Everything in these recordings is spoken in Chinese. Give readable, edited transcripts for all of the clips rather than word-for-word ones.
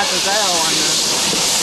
这太好玩了。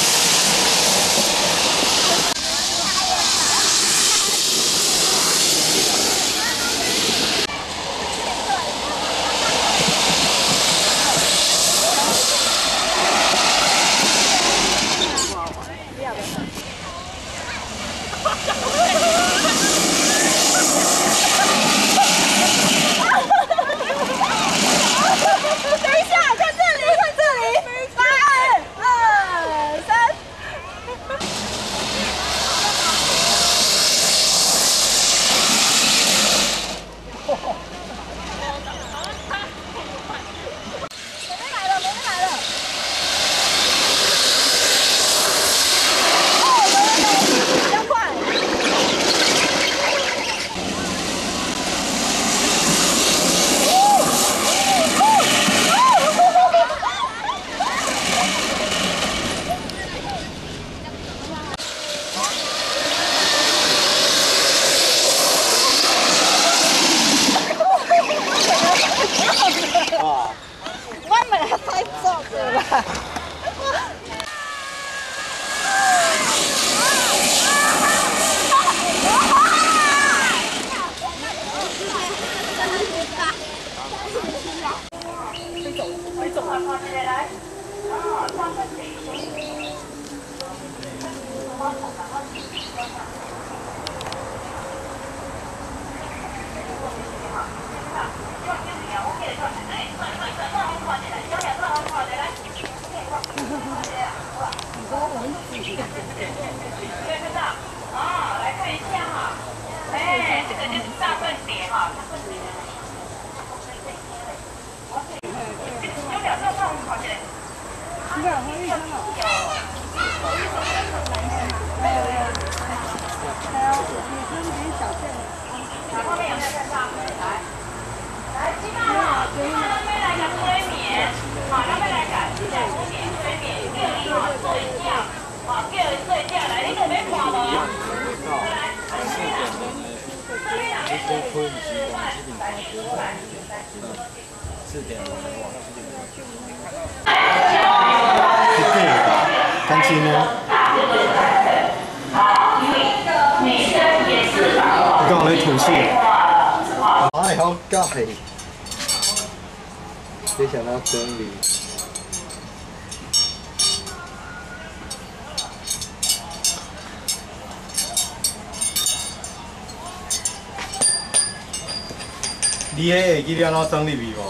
感情呢？你讲你吐气？哎，好盖！没想到整理。你迄会记得安怎整理味无？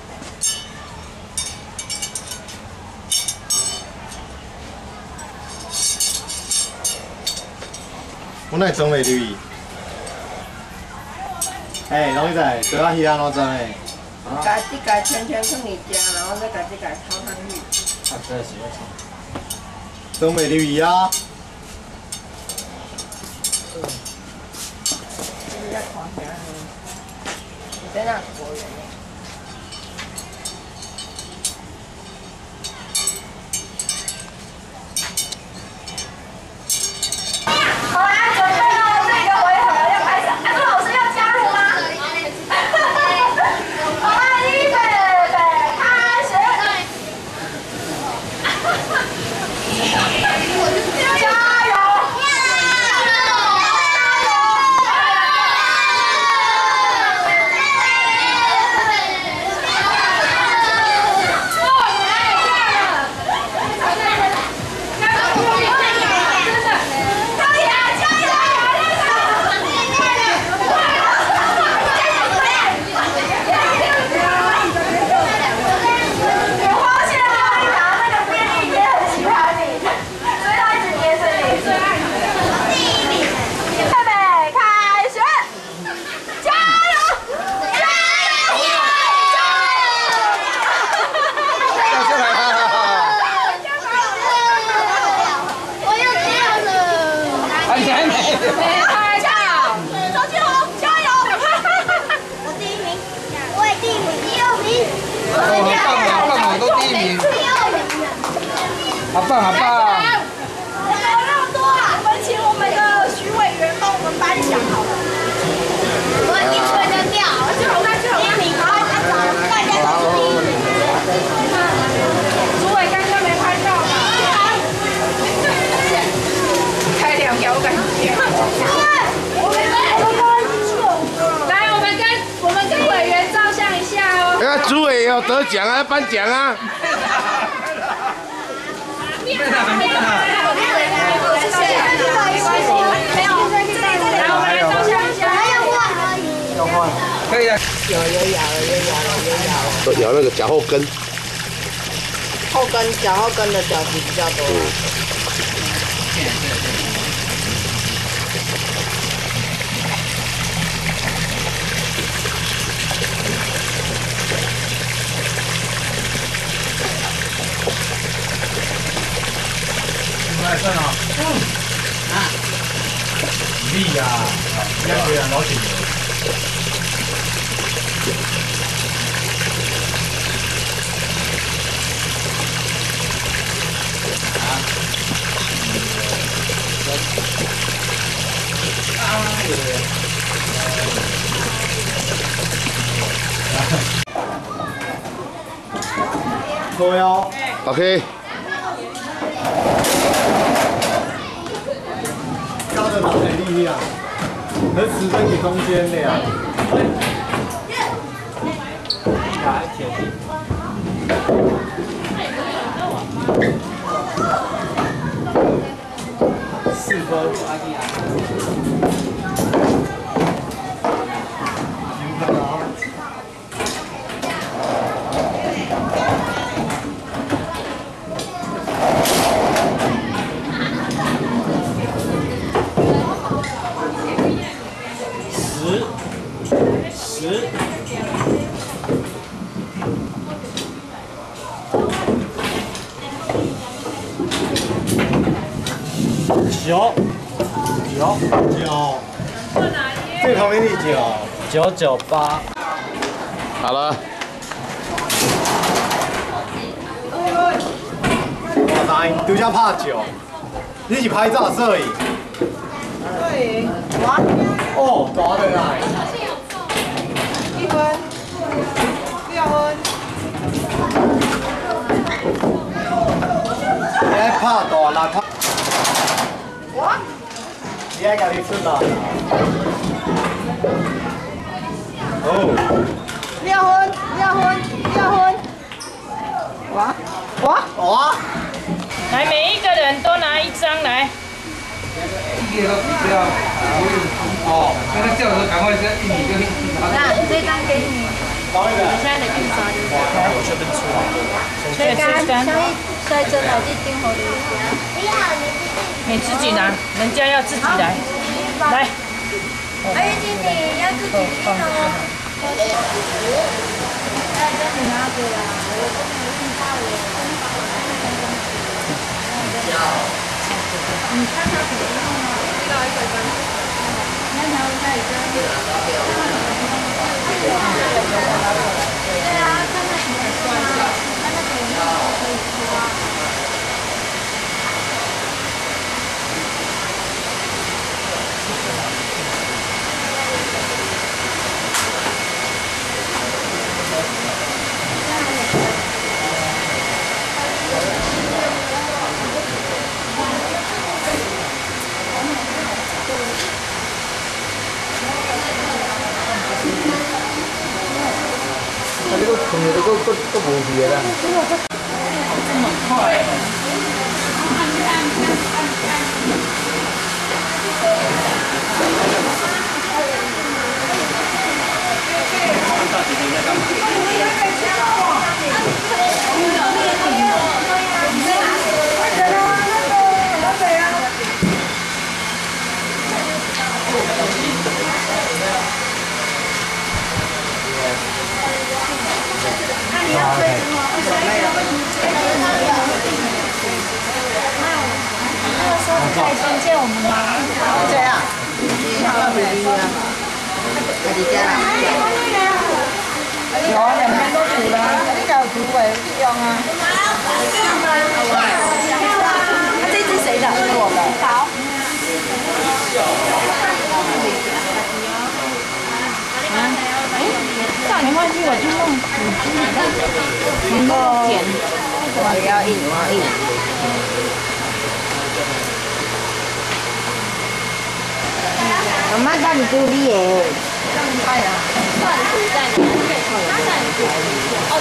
我哪会装袂入去？哎，龙仔，做啊鱼安怎装诶？ 家己家圈圈放你家，然后再家己家炒上去。 啊，真是要炒。装袂入去啊！ 你要看下呢？你在哪国人？ 好啦，准备喽，这个回合要开始。安老师要加入吗？好啦，预备，开始！加油！ 好棒，好棒！ 那么多啊！我们请我们的徐委员帮我们颁奖好了。我一吹就掉，最后第一名，然后大家都是第一名。主委刚刚没拍到。 主委也要得奖啊，颁奖啊！ 谢谢。没有，来我们来照相一下。还要换而已。 要换，可以啊。有咬了。 都咬那个脚后跟。 脚后跟的脚皮比较多。 来算了。厉呀，两个人老紧。 左腰 OK。 高的脑的力量，和10分给中间的呀。4分。9，最旁边的9，998。 好了。 9，丢下怕9，你一起拍照摄影。 摄影，哇， 哦，大的来。 1分，2分。 你爱拍大啦，拍。 哇！ 你爱家己出啦。哦。 2分。哇！ 来，每一个人都拿一张来。 一个都不要。哦，那个叫的赶快再一米就。 那这张给你。你现在的印刷就是。 我这边出来。对，这张。 所以真的一定好留你自己拿，人家要自己来。来。 哎，经理要自己印哦。哎，这你拿给了，我都没有印到耶。你看他怎么用啊？这个一个张。那条在这里。对啊，看看怎么刷啊？那个可以刷。 这个空的都无皮的啦。 这么快。 可以先借我们吗？ 这样，好美丽啊！在你家啦？ 有啊，两边都煮了，这个煮尾用啊。 这只谁的？是我的。 好。 叫你换去我去弄能够剪，我要印。妈妈带你助理耶。 算是在哪里？他算是。哦，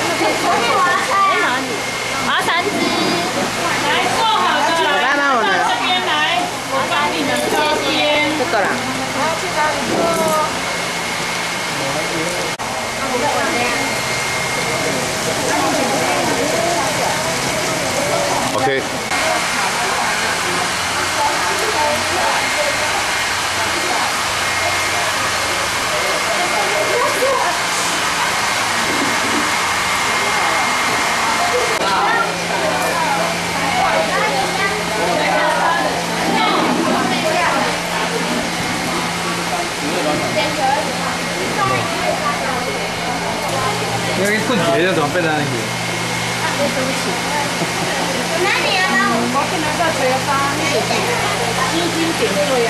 OK。 因为困起来就怎么变成那个？ 哪里啊？ 我去那个吹发那个基金点对呀。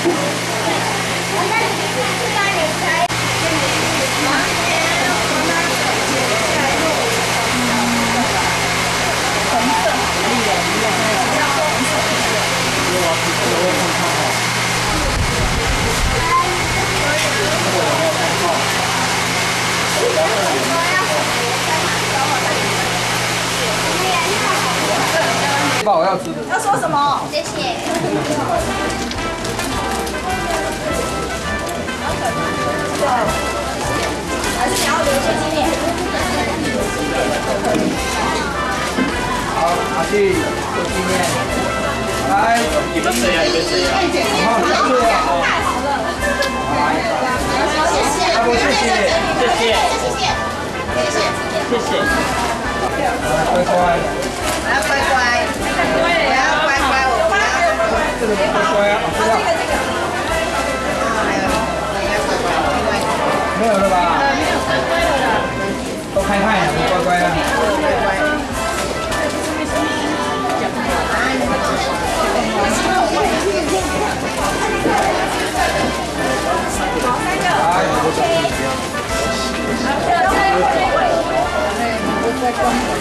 把我要吃的。 要说什么？谢谢。还是你要留一些纪念？ 好，拿去做纪念。来，你们谁呀？你们谁呀？好，谢谢。 太好了。谢谢。 阿伯，谢谢。 谢谢。谢谢。谢谢。 乖乖。 来乖乖，我要乖乖，我不要。 这个乖乖啊，这个。没有了吧？ 没有乖乖的啦。 都开派了，乖乖啊。 好，3个。